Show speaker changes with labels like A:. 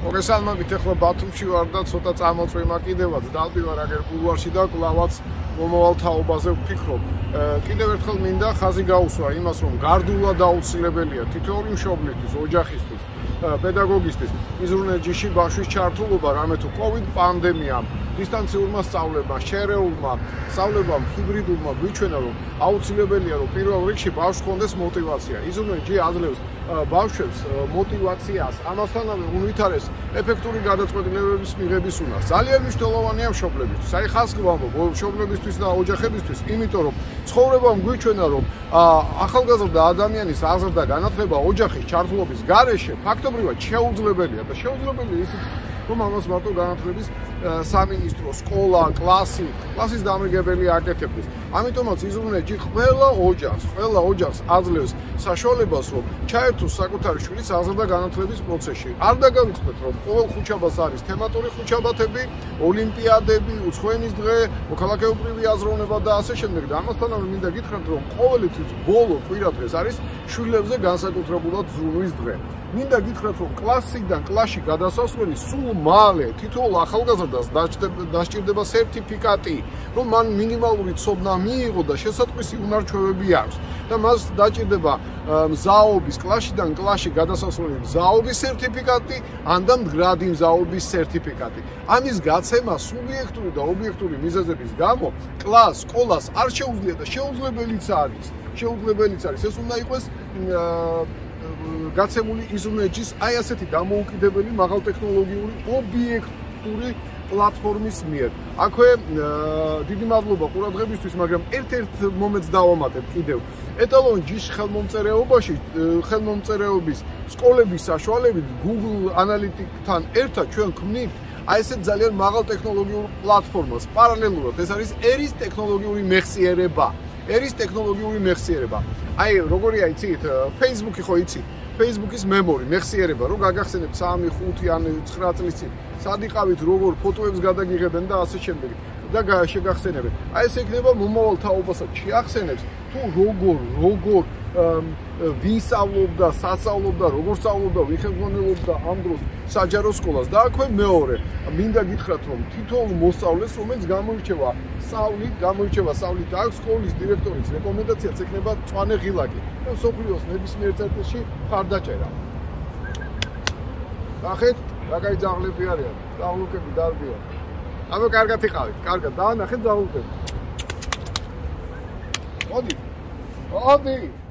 A: მოგესალმებით, ახლა ბათუმში ვარ და ცოტა წამოწვიმა კიდევაც დავდი ვარ აგერ ბულვარში და კლავაც მომავალ თაობაზე ვფიქრობ. კიდევ ერთხელ მინდა ხაზი გაუსვა იმას, რომ გარდულა დაუცილებელია თითოეული მშობლისთვის, ოჯახისთვის, პედაგოგისთვის მიზრუნეჯიში ბავშვის ჩართულობა, რამე თუ COVID პანდემიამ, დისტანციურმა სწავლებმა, შერეულმა სწავლებამ, ჰიბრიდულმა გვიჩვენა, რომ აუცილებელია, რომ პირველ რიგში ბავშვს ჰქონდეს мотиваცია. იზრუნეჯი აძლევს ბავშვებს мотиваციას, ამასთანავე უნვითარეს ეფექტური გადაწყვეტილებების მიღების უნარს. ძალიან მნიშვნელოვანია მშობლებისთვის. აი ხაზს ვამბობ მშობლებისთვის და ოჯახებისთვის, იმიტომ რომ ცხოვრებამ გვიჩვენა, რომ ახალგაზრდა ადამიანის აზრდა განათლება ოჯახის ჩართულობის გარეშე ფაქტობრივად შეუძლებელია და შეუძლებელია ისიც რომ ამას მარტო განათლების სამინისტრო, სკოლა, კლასის დამრიგებელი აკეთებდეს. ამიტომაც იზრუნეჯი ყველა ოჯახს აძლევს საშუალებას, რომ ჩაერთოს საკუთარი შვილის აზრდა განათლების პროცესში. არ დაგავიწყდეთ, რომ ყოველ ხუთშაბათს არის თემატური ხუთშაბათები, ოლიმპიადები, უცხოენის დღე, მოქალაქეობრივი აზროვნება და ასე შემდეგ. და ამასთანავე მინდა გითხრათ, რომ ყოველთვის ბოლო კვირა დღეს არის შვილებზე განსაკუთრებულად ზრუნვის დღე. მინდა გითხრათ, რომ კლასიდან კლასში გადასასვლელი სულ მალე თითოეულ ახალგაზრდას დასჭირდება სერტიფიკატი, რომ მან მინიმალური ცოდნა მიიღო და შესატყვისი უნარჩვევები აქვს და მას დაჭირდება მზაობის კლასიდან კლასში გადასასვლელი მზაობის სერტიფიკატი, ან და მდგრადი მზაობის სერტიფიკატი. ამის გაცემა სუბიექტური და ობიექტური მიზეზების გამო კლასს, სკოლას არ შეუძლია და შეუძლებელიც არის. ეს უნდა იყოს გაცემული იზრუნეჯის აი ასეთი დამოუკიდებელი მაღალტექნოლოგიური ობიექტური პლატფორმის მიერ. აქვე დიდი მადლობა ყურადღებისთვის, მაგრამ ერთ-ერთ მომენტს დავამატებ კიდევ. ეტალონ ჯიშ ხელმომწერეობის სკოლების საშუალებით Google Analytics-თან ერთად ჩვენ ქმნით აი ესეთ ძალიან მაღალტექნოლოგიურ პლატფორმას. პარალელურად ეს არის ერის ტექნოლოგიური მეხსიერება. აი როგორია იცით, Facebook-ი ხო იცით? Facebook-ის მემორი, მეხსიერება, რომ გაგახსენებთ 3, 5 ან 9 წლის წინ, სად იყავით, როგორ ფოტოებს გადაგიღებენ და ასე შემდეგ და შეგახსენებენ. აი ეს იქნება მომავალ თაობასაც შეახსენებს, თუ როგორ ვისწავლობდა, სასწავლობდა, როგორ სწავლობდა, ვიხელმძღვანელობდა ამ დროს საჯარო სკოლას. და აქვე მეორე, მინდა გითხრათ, რომ თითოეულ მოსწავლეს, რომელიც გამოირჩევა სწავლით და აქვს სკოლის დირექტორის რეკომენდაციაც ექნება მწვანე ღილაკი და მსოფლიოს ნებისმიერ წერტილში მხარდაჭერა. ნახეთ, რა კაი ძაღლები არიან, ძაღლუკები დარბიან. ამო კარგად იყავით, კარგად, დაანახეთ ძაღლუკები. მოდი.